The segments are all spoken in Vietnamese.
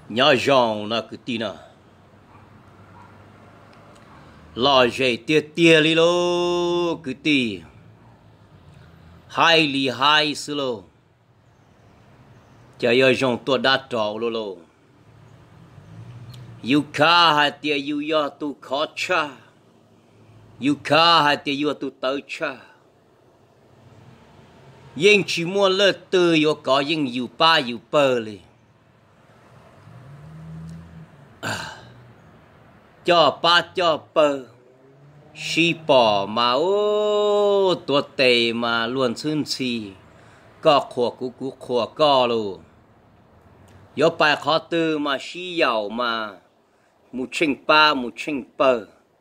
nhỏ giòn là cứ tin à lo dễ tiệt tiệt đi lô cứ tì hai li hai xứ lô chờ giờ giòn tua đắt trâu lô lô yêu ca hai tiệt yêu yo tu khó cha yêu ca hai tiệt yêu tu tới cha yên chỉ muốn lơ tư yêu có yên yêu ba yêu bơ li cho ba cho bơ si bỏ mà ô tua tề mà luôn xương xì có khổ cú khổ có luôn yêu bài khó tư mà si giàu mà mu chinh ba mu chinh bơ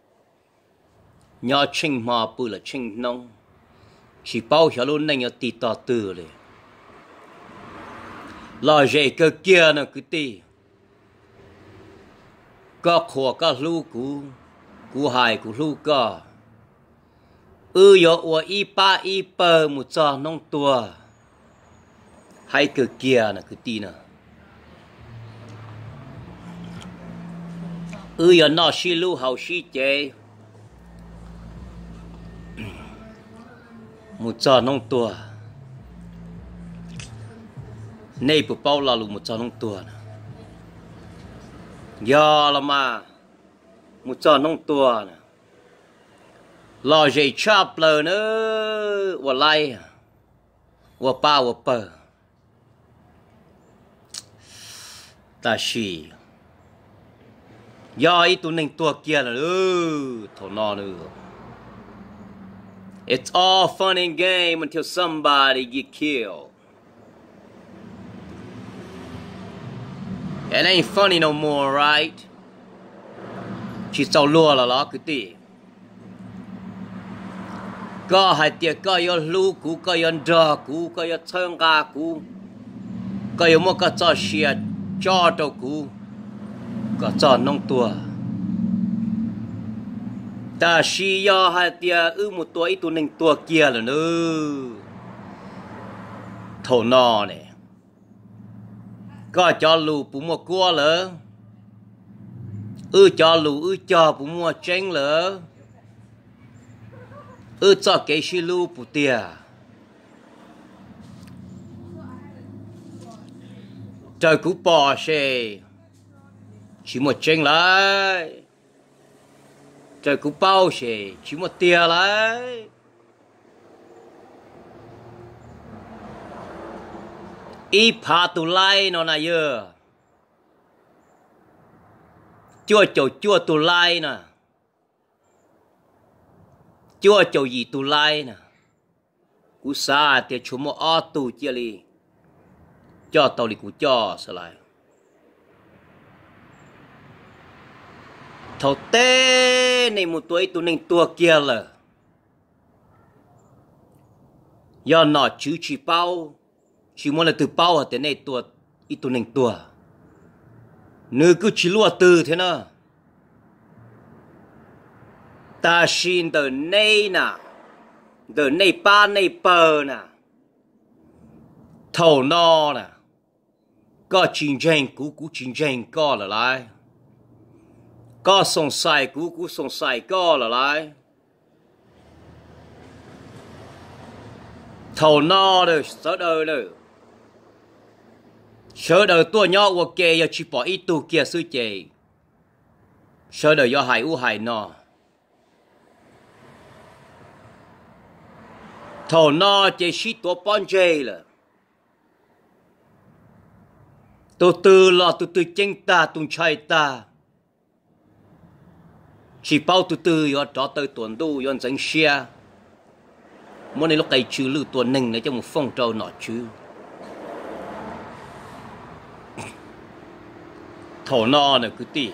nhỏ chinh mà bự là chinh nông chỉ bao giờ luôn này nhỏ tì tỏ tưเลยlo dễ cơ kia nó cứ tì có khổ có lưu cú hài cú lưu có yo ua y pa y pơ một trò nông tua hay cơ kia nó cứ tì nè yo nó xí lưu hậu xí chế một trò nông tua này bộ bao là một trò nông tua giờ là mà một trò nông tua nè lo dây chắp lờ nữa và lai và ba và bờ ta xì giờ ít tụi mình tua kia là thổ nọ nữa. It's all fun and game until somebody get killed. It ain't funny no more, right? Chỉ sau lùa là nó cứ tì. Có hai tiệt có yêu lưu cú, có yêu đờ cú, có yêu thương gà cú, có yêu một cái trò xìa cho đâu cú, có trò nông tua. Ta xì yo hai tiệt một tuổi tụi mình tua kia là nữa. Thổ nọ này. Có cho lù bù mua cua lỡ cho lù cho bù mua chén lỡ cho cái xí lù bù tìa trời cú bò xe chỉ một chén lại trời cú bao xe chỉ một tìa lại y phá tụ lai nó này giờ chua tụ lai nè chua gì tụ lai nè cú xa thì chúng một ô tụ chia li cho tàu li cú cho sao lại thầu tê này một tuổi tụ nên tua kia là do nó chữ chỉ bao chỉ muốn là từ bao ở thế này tua ít tụ nên tua nữ cứ chỉ lúa từ thế nào ta xin từ nay nè từ nay ba nay bờ nè thầu no nè có chiến tranh cú chiến tranh có là lại có sòng sai cú sòng sai có là lại thầu no rồi sợ đời rồi sợ đời tua nhỏ của kê giờ chỉ bỏ ít tu kia sư chè sợ đời do hại u hại no thầu no chè xí tua pon chè là từ từ chênh ta tung chạy ta chỉ bao từ do đó tới tuần đu do dẫn xe muốn này lúc cái chữ lưu tuần nình để cho một phong trào nọ chứ thổ nọ này cứ tì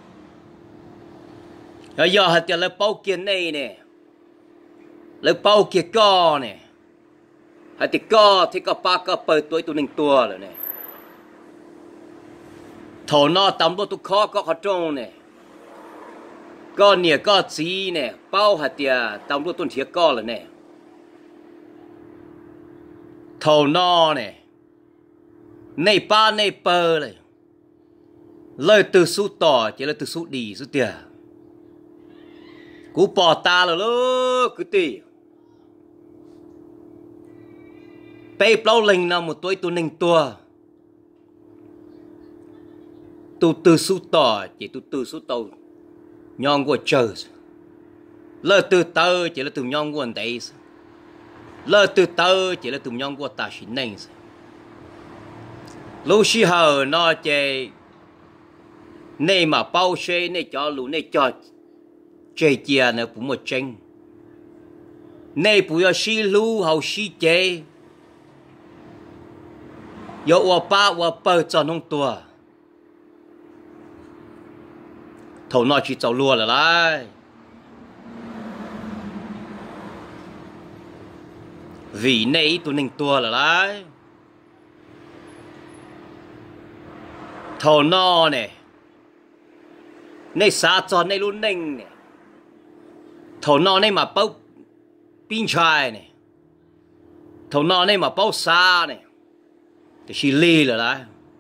giờ hạt tiền lấy bao kia này nè lấy bao kia co nè hạt tiền co thì có ba có bảy tuổi tụi mình tua rồi nè thổ nọ tầm đôi tụi khó có trông nè có nè có gì nè bao hạt tiền tầm đôi tụi thiệt co rồi nè thổ nọ nè này ba này bờ này lời từ số tỏ chỉ là từ số đi số tiền cú bỏ ta là lơ cứ tì bây bao lình nào một tuổi tu ninh tua tu từ số tỏ chỉ tu từ số tàu nhon của trời lơ từ tơ chỉ là từ nhon của anh đấy lơ từ tơ chỉ là từ nhon của ta xin nên lúc xí hờ nó chơi này mà bao xe này cho lũ này cho chơi chia này cũng một tranh này bùi ở xí lũ hậu xí chơi yo wa ba wa bơ cho nông tua thầu nó chỉ trâu lúa là lại vì này tụi ninh tua là lại thầu nó này này xa cho này luôn ninh này thầu nó này mà bao pin chai này thầu nó này mà bao xa này thì chỉ lì là lại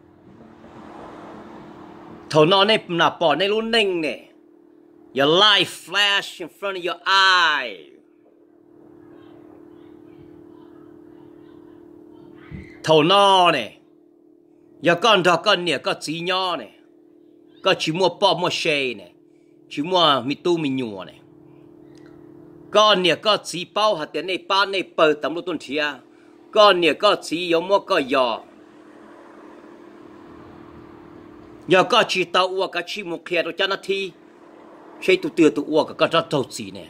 thầu nó này là bỏ này luôn ninh này your life flash in front of your eye thầu nó này giờ con đó con nè có chỉ nhỏ này có chỉ mua bỏ mua xe này chỉ mua mi tu mi nhua này con nè có chỉ bao hạt tiền này bao này bờ tầm lúc tuần thia con nè có chỉ有mua có giò giờ có chỉ tàu uo có chỉ một kia rồi cho nó thi chơi tụ tiêu tụ uo có rất tàu gì nè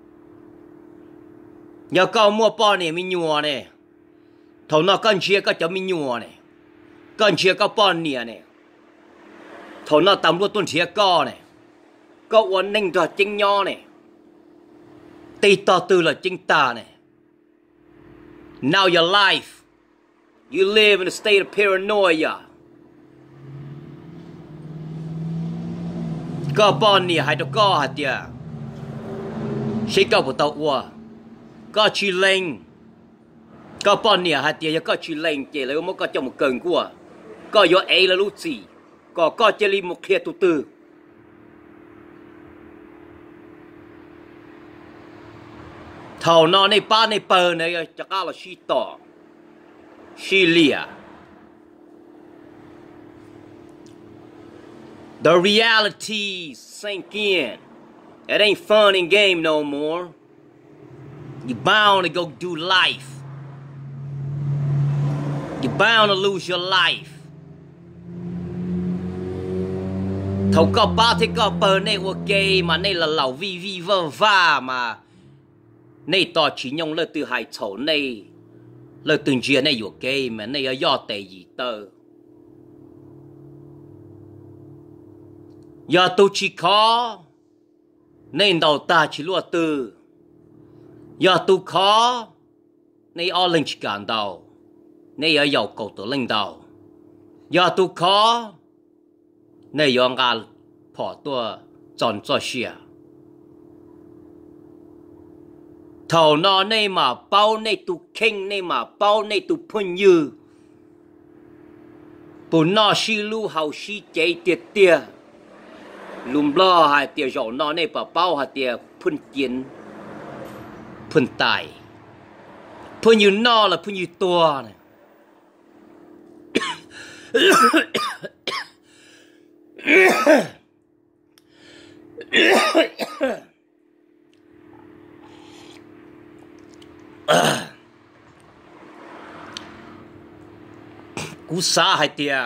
giờ có mua bao này mi nhua này thầu nó con chia có cho mi nhua này con chia có bao nè này thầu nó tầm lúc tuần thia có này có uốn ninh rồi chính nho này tì to tư là chính ta này now your life you live in a state of paranoia có bọn nè hay đâu có hạt địa sẽ có một tàu uo có chi lên có bọn nè hạt địa có chi lên chỉ là một cái trong một cơn của có yếu ấy là lúc gì có chỉ là một kia tụ tư thầu nó này ba này bờ này chắc là xí tỏ xí lìa the reality sink in. It ain't fun and game no more. You're bound to go do life. You're bound to lose your life. Thầu có ba thế có bờ này ok mà này là lão vi vi vơ va mà này to chỉ nhông lơ từ hai chỗ này lơ từng chia này ok mà này ở do tệ gì tơ. Giờ tôi chỉ có nên đầu ta chỉ lúa từ giờ tôi có nên ở lên chỉ cảm đầu nên ở giàu cầu tự lên đầu giờ tôi có nên ở ngà bỏ tua chọn cho xia thầu nó nên mà bao nên tôi kinh nên mà bao nên tôi phun như bùn nó xí lu hậu xí chạy tiệt tiệt lùm lo hai tia dầu nó này bảo bao hai tia phun chiến phun tài phun như nó là phun như to này cú xa hai tia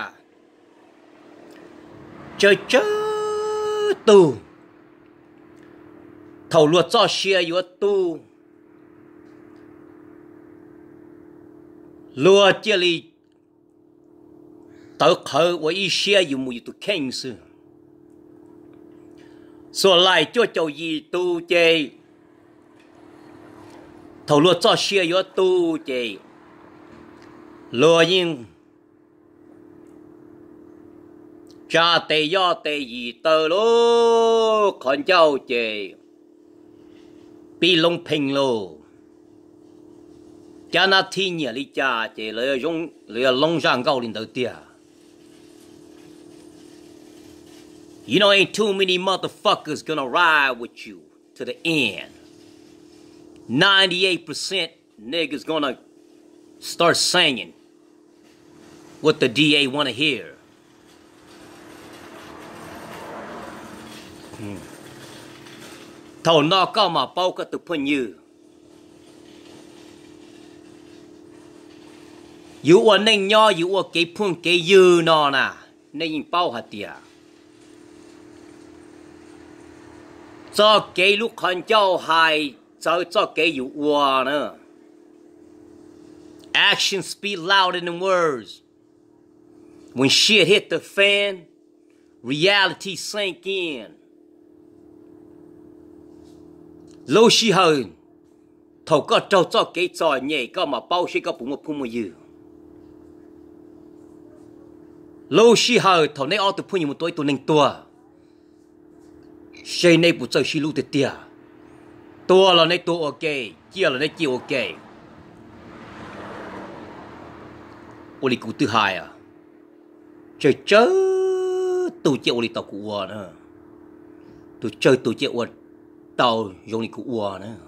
chơi chơi tu thầu luật cho xia yếu tu luật chia li tao khởi với ý xia yếu mùi tu khen sư số lại cho châu gì tu chơi thầu luật cho xia yếu tu chơi luật nhưng cha tề do tề gì tờ lô con cháu chè bị lông phình lô cha na thi nhỉ li cha chè lấy lông rang gạo lên đầu tia You know, ain't too many motherfuckers gonna ride with you to the end. 98% niggas gonna start singing what the DA wanna hear. Thầu nó có mà bao cái tụi phân như. Dù ở nên nhỏ, dù ở cái phương cái dư nó nè, nên bao hạt tiệt. Cho cái lúc khăn cháu hài, cho cái dù ua nữa. Actions speak louder than words. When shit hit the fan, reality sink in. Lâu xí hơn, thầu có trâu cho cái trò nhẹ có mà bao xí có bụng một phút một dư. Lâu xí hơn, thầu này ở từ phút một tuổi tụi nâng tua. Xê này bụi trời xí lưu tì tìa. Tua là này tua ok, chia là này chia ok. Ô lì cụ thứ hai à? Trời chớ, tụi chịu ô lì tàu cụ ua nữa. Tụi chơi tụi chịu ua tàu dùng lì cụ ua nữa.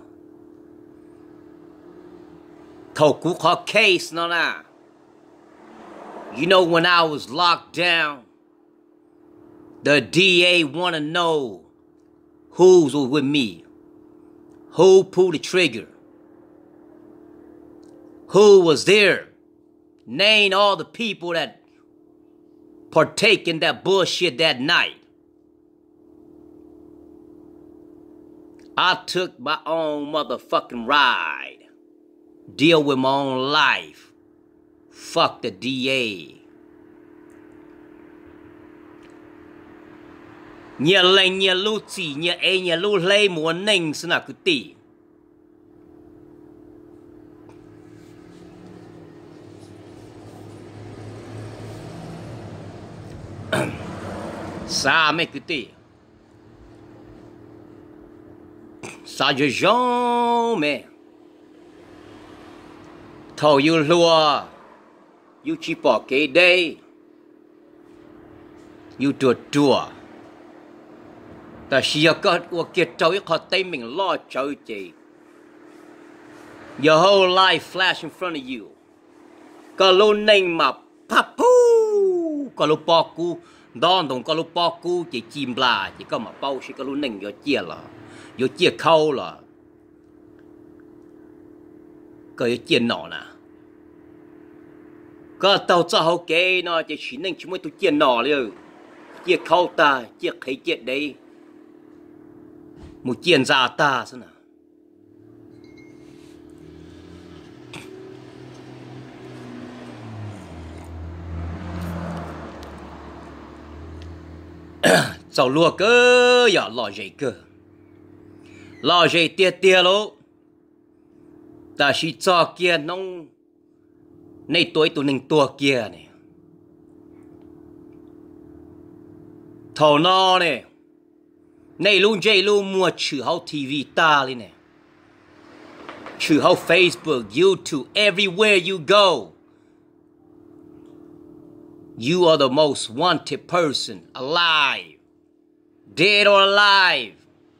Thầu cụ khó case nó nè. You know when I was locked down, the DA wanna know who was with me, who pulled the trigger, who was there. Name all the people that partake in that bullshit that night. I took my own motherfucking ride. Deal with my own life. Fuck the DA. Nhà lệnh nhà lưu chỉ nhà ê nhà lưu lây muốn nênh xin là cứ tỉ. Sa mẹ cứ tỉ. Sa dư dông mẹ. Thầu yêu lùa. Yêu chỉ bỏ cái đây. Yêu đùa đùa. Ta xìa có ua kia trâu ít khó tay mình lo chơi chị. Your whole life flash in front of you. Có lô nênh mà papu. Có lô bò cu. Đón đồng có lô bò cu chỉ chìm là. Chỉ có mà bao xí có lô nênh vô chia là. Vô chia khâu là. Có vô chia nọ nè. Có tàu cho hậu kế nó chỉ nênh chúng mới tôi chia nọ liền. Chia khâu ta, chia khấy chia đấy. Một chuyện ra ta xem nào. Cháu lùa cơ, ya lo dây cơ. Lo dây tiết tiết lô. Ta chỉ cho kia nông. Này tuổi tụi nâng tua kia này. Thầu nó này. Này luôn dây luôn mua chữ hậu TV ta lên này. Chữ hậu Facebook, YouTube, everywhere you go. You are the most wanted person alive. Dead or alive.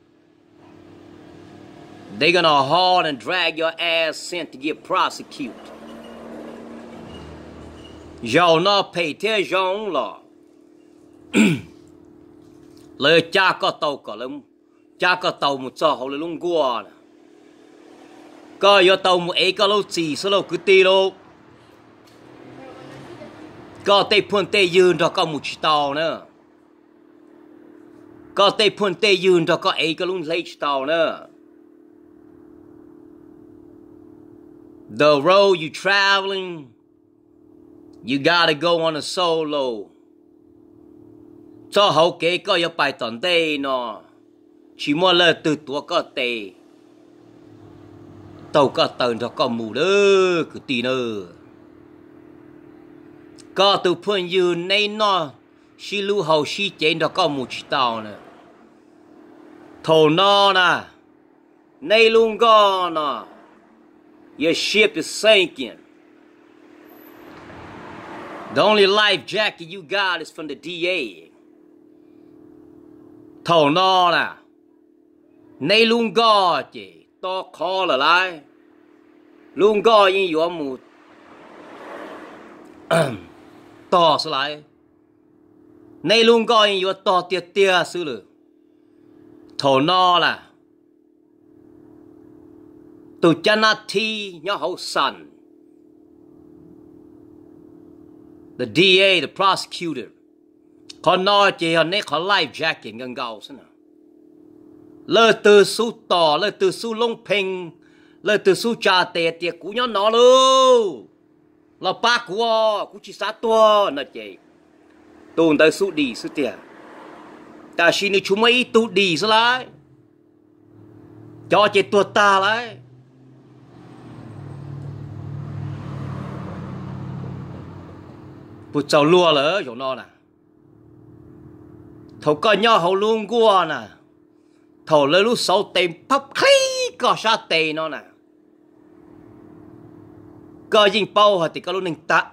They're gonna haul and drag your ass in to get prosecuted. Y'all not pay thế y'all lo. Lời cha có tàu có lắm. Cha có tàu một cho họ luôn qua. Có yo tàu một ấy có lâu chỉ số lâu cứ tì lô. Có tây phun tây dường đó có một chỉ tàu nữa. Có tây phun tây dường đó có ấy có luôn lấy chỉ tàu nữa. The road you traveling, you gotta go on a solo. Cho hậu kế có yo bài tòn tây nó. Chỉ mua lời từ tua có tây. Tàu có tàu đó có mù đó cứ tì nữa. Có từ phun như này nó. Xí lưu hậu xí chén đó có một chỉ tàu nè. Thổ nó nè. Này luôn có nè. Your ship is sinking. The only life jacket you got is from the DA. thầu no nè nay luôn go chỉ to khó là lại luôn go như vừa một to sẽ lại nay luôn go như vừa to tiệt tia xứ lử thầu no là tụ chân thi nhau hậu sẵn the DA, the prosecutor, còn nói chỉ họ nên có life jacket gần gạo xem nào. Lời từ su tỏ, lời từ su lông phình, lời từ su trà tè tiệt cú nhau nó luôn. Là ba cú chỉ sát tua nó chỉ. Tụi ta su đi su tiệt. Ta xin đi chúng mấy tụ đi sao lại. Cho chỉ tua ta lại. Bụt cháu lùa lỡ chỗ nó nè. Thầu coi nhau hầu luôn qua nè. Thầu lấy lúc sáu tên pháp khí có xa tên nó nè. Coi dinh bao hả thì có lúc nâng tạ.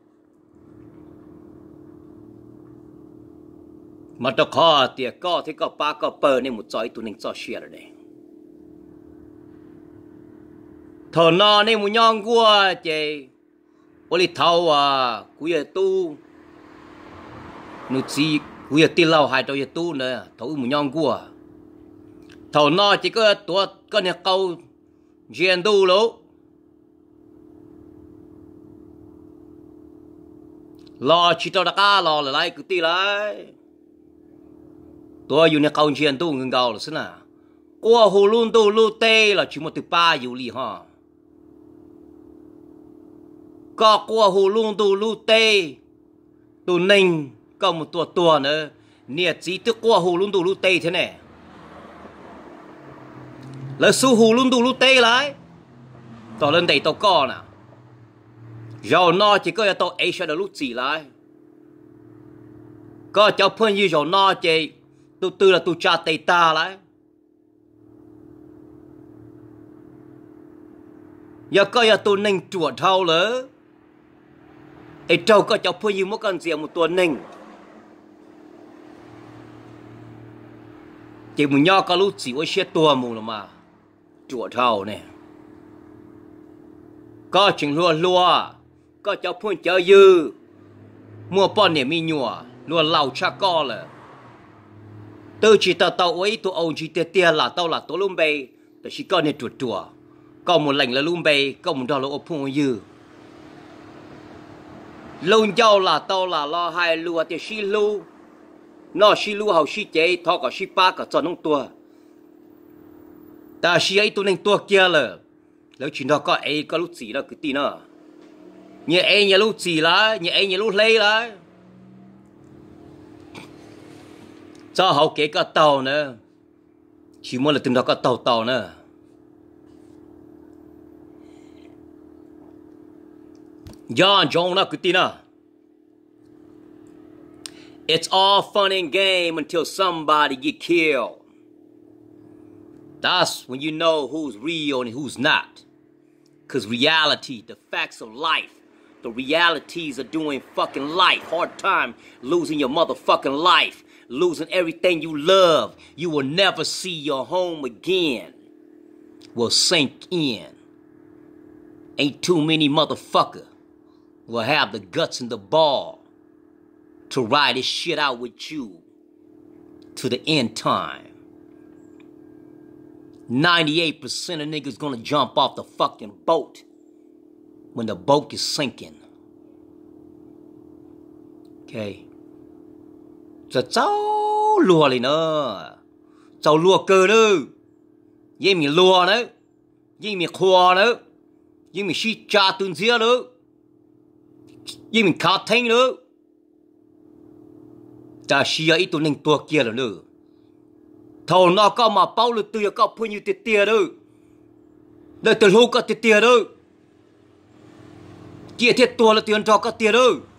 Mà tôi khó thì có thì có ba có bờ nên một chói tụi nâng cho xìa rồi đây. Thầu nó nên một nhong qua chứ. Ôi lì thâu à, quý tu nụ chi quý ti lâu hai trâu tu nữa, thâu một nhong của thâu nó chỉ có tuổi có nhà câu riêng tu lỗ lo chỉ trâu đặc cá lo là lại cứ ti lại tuổiอยู่nhà câu riêng tu ngừng gạo là thế nào qua hồ luôn tu lu tê là chỉ một từ baอยู่lì ha có qua hồ luôn tu lu tê tu ninh có một tua nữa nè chỉ tức qua hồ luôn tu lu tê thế này là su hồ luôn tu lu tê lại tao lên đây tao có nè rồi nó chỉ có tao ấy sẽ được lúc gì lại có cháu phân như rồi nó chỉ tu tư là tu cha tây ta lại giờ có tu ninh chuột thâu nữa ấy trâu có cháu phơi như một con rìa một tuần ninh chỉ một nho có lúc chỉ có xe tua mù là mà chùa thầu nè có chuyện lúa có cháu phơi chơi dư mua bọn này mi nhùa lúa lầu cha co là từ chỉ tàu ấy tụ ông chỉ tia là tàu là tàu lùm bê để chỉ con này chùa có một lệnh là lùm bê có một đò là ốp phơi dư lông dâu là tao là lo hai lúa thì xí lú nó xí lú hậu xí chế thọ cả xí ba cả cho nông tua ta xí ấy tụi nên tua kia là nếu chỉ nó có ấy có lúc gì đó cứ tin nó như ấy như lúc gì lá như ấy như lúc lấy lá cho hậu kế cả tàu nữa chỉ muốn là tìm đó có tàu nữa John John nó cứ tin à it's all fun and game until somebody get killed. That's when you know who's real and who's not. Because reality, the facts of life, the realities of doing fucking life, hard time losing your motherfucking life, losing everything you love, you will never see your home again, will sink in. Ain't too many motherfuckers will have the guts and the ball to ride this shit out with you to the end time. 98% of niggas gonna jump off the fucking boat when the boat is sinking. Okay. Cho cháu lùa lên nữa. Cháu lùa cơ nữa. Vậy mình lùa nữa. Vậy mình khoa nữa. Vậy mình xí cha tuần dĩa nữa. Vậy mình khá thanh nữa. Ta xí ấy tụi nên tua kia là nữa. Thầu nó có mà bao lực tư có bao nhiêu tiền đâu. Đời từ lúc có tiền đâu. Kia thiết tua là tiền cho có tiền đâu.